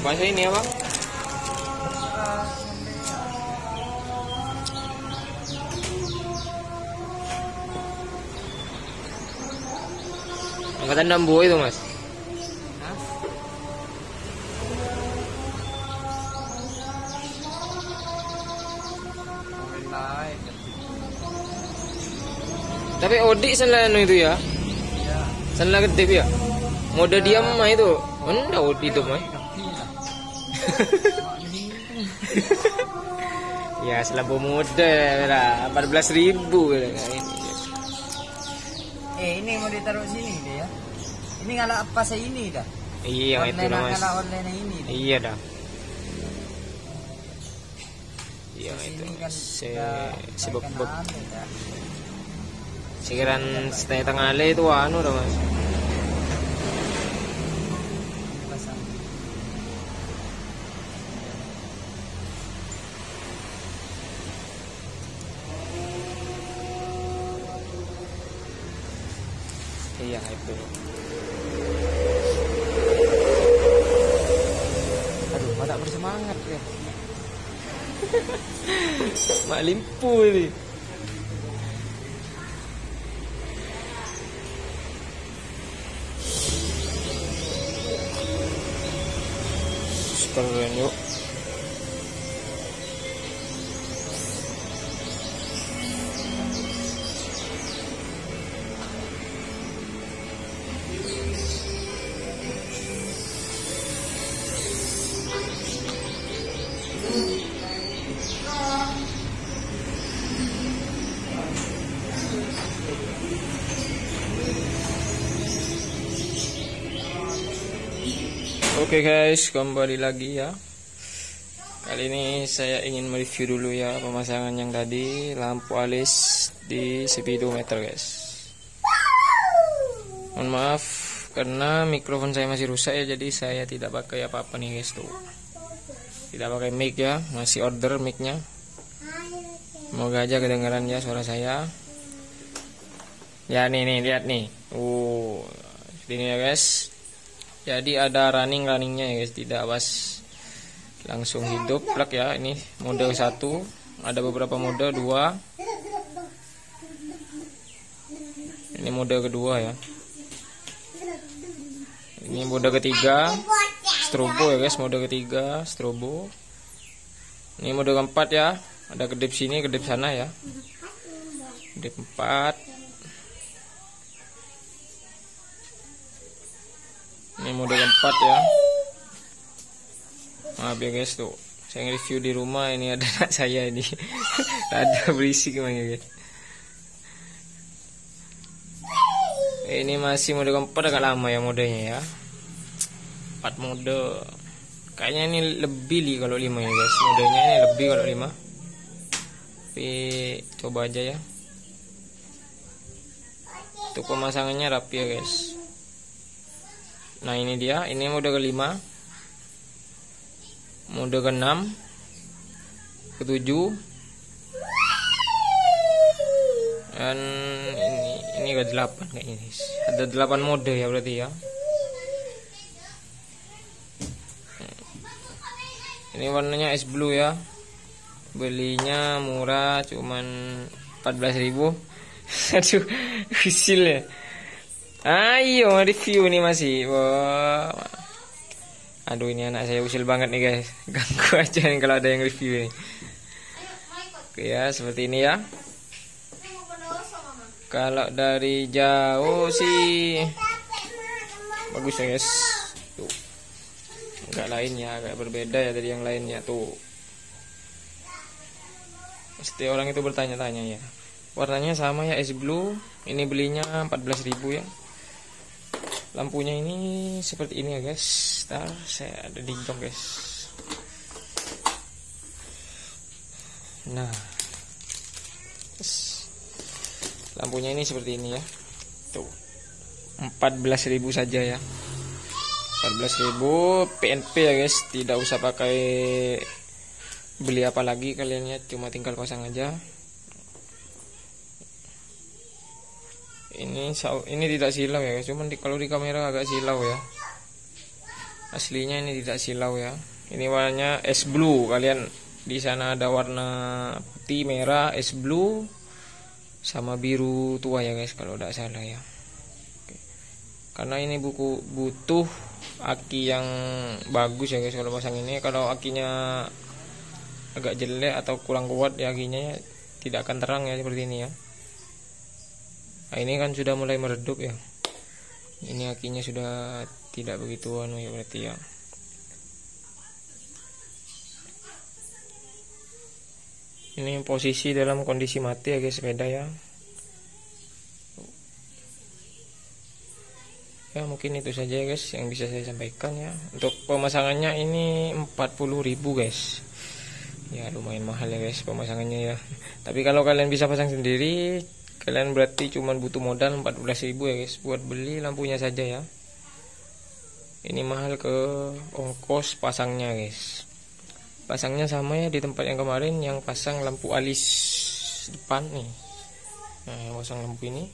Bahasa ini ya bang? Angkatan Dambu itu mas? Hah? Lain. Tapi Odik sana itu ya? Ya. Sana kedip ya? Mode diam mah itu. Mana Odik itu mah? Ya selabu muda lah, 14.000 Ini mau ditaruh sini deh ya. Ini ngalah apa saya ini dah. Iya itu Online mas. ngalah online ini. Dah. Iya dah. Iya Terus itu. ini kan Sebab anu dah. sekiran setengah tengah le itu anu dah mas. Pasang. Iya itu. Aduh, tak bersemangat ya. Mak limpu ini. Keren yuk. Oke guys, kembali lagi ya. Kali ini saya ingin mereview dulu ya pemasangan yang tadi lampu alis di speedometer guys. Mohon maaf karena mikrofon saya masih rusak ya, jadi saya tidak pakai apa-apa nih guys tuh. Tidak pakai mic ya, masih order micnya. Semoga aja kedengaran ya suara saya. Ya nih lihat nih. Ini ya guys. Jadi ada runningnya ya guys, tidak pas langsung hidup plug ya. Ini mode 1, ada beberapa mode 2. Ini mode kedua ya. Ini mode ketiga, strobo ya guys, mode ketiga strobo. Ini mode keempat ya, ada kedip sini, kedip sana ya. Kedip 4. Ini mode keempat ya. Maaf ya guys tuh, saya review di rumah, ini ada anak saya ini. Ada berisik emang ya guys. Ini masih mode keempat, agak lama ya modenya ya. 4 mode. Kayaknya ini lebih li kalau 5 ya guys. Modenya ini lebih kalau 5. Tapi coba aja ya. Untuk pemasangannya rapi ya guys. Nah ini dia, ini mode ke-5, mode ke-6, ke-7, dan ini ke-8 kayaknya guys. Ada 8 mode ya berarti ya. Ini warnanya es blue ya. Belinya murah, cuman 14.000. Aduh, usil ya. Ayo review nih masih. Wah. Aduh ini anak saya usil banget nih guys. Ganggu aja nih kalau ada yang review nih. Oke ya, seperti ini ya. Kalau dari jauh sih bagus ya guys. Tuh. Enggak lainnya agak berbeda ya dari yang lainnya tuh. Pasti orang itu bertanya-tanya ya. Warnanya sama ya, es blue. Ini belinya 14.000 ya. Lampunya ini seperti ini ya guys. Ntar saya ada di jok guys. Nah, lampunya ini seperti ini ya. Tuh, 14.000 saja ya. 14.000 PNP ya guys. Tidak usah pakai beli apa lagi kalian ya. Cuma tinggal pasang aja. Ini tidak silau ya guys, cuman kalau di kamera agak silau ya. Aslinya ini tidak silau ya. Ini warnanya es blue. Kalian di sana ada warna putih, merah, es blue, sama biru tua ya guys kalau tidak salah ya. Oke. Karena ini butuh aki yang bagus ya guys kalau pasang ini. Kalau akinya agak jelek atau kurang kuat ya akinya, ya, tidak akan terang ya seperti ini ya. Nah, ini kan sudah mulai meredup ya. Ini akinya sudah tidak begitu anu ya berarti ya. Ini posisi dalam kondisi mati ya guys sepeda ya. Ya mungkin itu saja ya guys yang bisa saya sampaikan ya. Untuk pemasangannya ini 40.000 guys. Ya lumayan mahal ya guys pemasangannya ya. Tapi kalau kalian bisa pasang sendiri, kalian berarti cuma butuh modal 14.000 ya guys buat beli lampunya saja ya. Ini mahal ke ongkos pasangnya guys. Pasangnya sama ya di tempat yang kemarin yang pasang lampu alis depan nih. Nah, yang pasang lampu ini.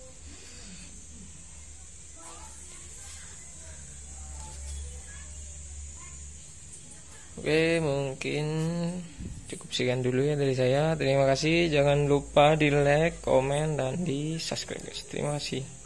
Oke, mungkin cukup sekian dulu ya dari saya. Terima kasih. Jangan lupa di like, komen, dan di subscribe guys. Terima kasih.